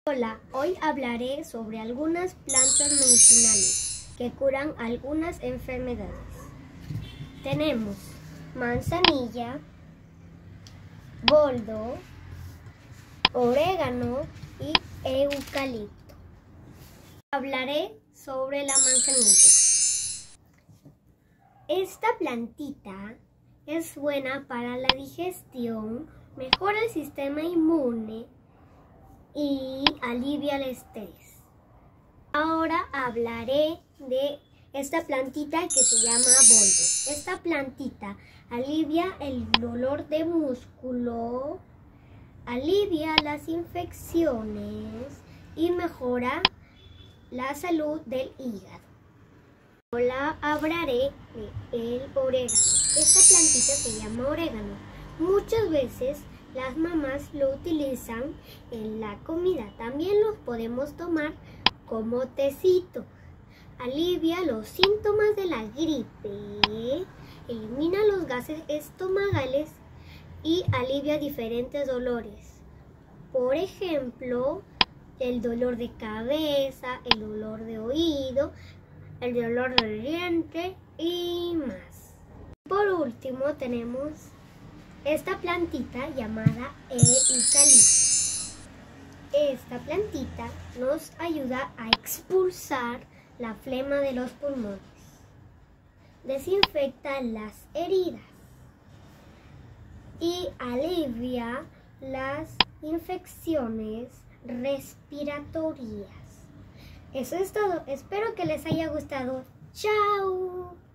Hola, hoy hablaré sobre algunas plantas medicinales que curan algunas enfermedades. Tenemos manzanilla, boldo, orégano y eucalipto. Hablaré sobre la manzanilla. Esta plantita es buena para la digestión, mejora el sistema inmune y alivia el estrés. Ahora hablaré de esta plantita que se llama boldo. Esta plantita alivia el dolor de músculo, alivia las infecciones y mejora la salud del hígado. Ahora hablaré del orégano. Esta plantita se llama orégano. Muchas veces las mamás lo utilizan en la comida. También los podemos tomar como tecito. Alivia los síntomas de la gripe, elimina los gases estomacales y alivia diferentes dolores. Por ejemplo, el dolor de cabeza, el dolor de oído, el dolor de diente y más. Por último tenemos esta plantita llamada eucalipto. Esta plantita nos ayuda a expulsar la flema de los pulmones, desinfecta las heridas y alivia las infecciones respiratorias. Eso es todo. Espero que les haya gustado. ¡Chao!